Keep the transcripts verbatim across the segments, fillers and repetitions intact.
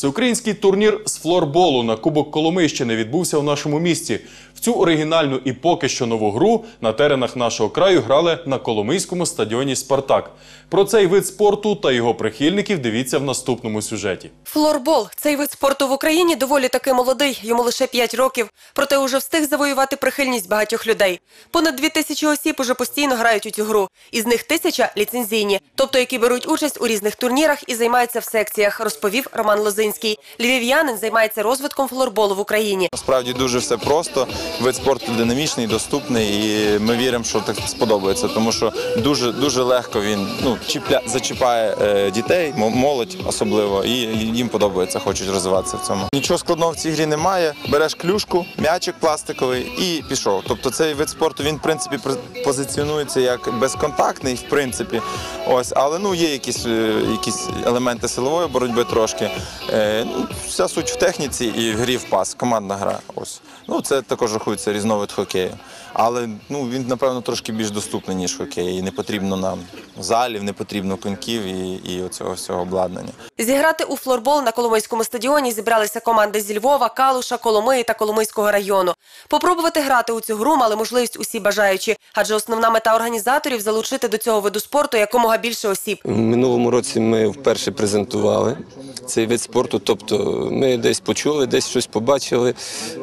Всеукраїнський турнір з флорболу на Кубок Коломийщини відбувся у нашому місті. В цю оригінальну і поки що нову гру на теренах нашого краю грали на Коломийському стадіоні «Спартак». Про цей вид спорту та його прихильників дивіться в наступному сюжеті. Флорбол – цей вид спорту в Україні доволі таки молодий, йому лише п'ять років. Проте уже встиг завоювати прихильність багатьох людей. Понад дві тисячі осіб уже постійно грають у цю гру. Із них тисяча – ліцензійні, тобто які беруть участь у різних турнірах і займаються в секціях, розповів Роман Лозинський. Львів'янин займається розвитком флорболу в Україні. Насправді дуже все просто, вид спорту динамічний, доступний і ми віримо, що так сподобається, тому що дуже, дуже легко він ну, чіпля, зачіпає е, дітей, молодь особливо, і їм подобається, хочуть розвиватися в цьому. Нічого складного в цій грі немає, береш клюшку, м'ячик пластиковий і пішов. Тобто цей вид спорту, він в принципі позиціонується як безконтактний, в принципі, ось, але ну, є якісь, якісь елементи силової боротьби трошки. Е, ну, вся суть в техніці і в грі в пас, командна гра. Ось. Ну, це також рахується різновид хокею. Але ну, він, напевно, трошки більш доступний, ніж хокей. І не потрібно нам залів, не потрібно коньків і, і оцього всього обладнання. Зіграти у флорбол на Коломийському стадіоні зібралися команди зі Львова, Калуша, Коломиї та Коломийського району. Попробувати грати у цю гру мали можливість усі бажаючі, адже основна мета організаторів – залучити до цього виду спорту якомога більше осіб. В минулому році ми вперше презентували цей вид спорту, тобто ми десь почули, десь щось побачили,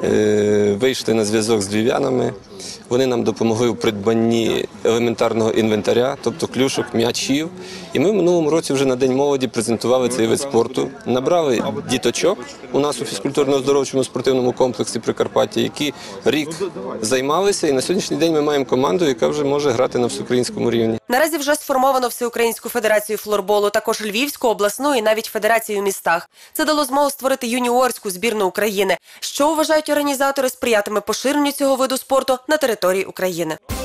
вийшли на зв'язок з львів'янами. Вони нам допомогли у придбанні елементарного інвентаря, тобто клюшок, м'ячів. І ми в минулому році вже на День молоді презентували цей вид спорту. Набрали діточок у нас у фізкультурно-оздоровчому спортивному комплексі Прикарпаття, які рік займалися. І на сьогоднішній день ми маємо команду, яка вже може грати на всеукраїнському рівні. Наразі вже сформовано Всеукраїнську федерацію флорболу, також Львівську, обласну і навіть федерацію у містах. Це дало змогу створити юніорську збірну України, що, вважають організатори, сприятиме поширенню цього виду спорту на території України.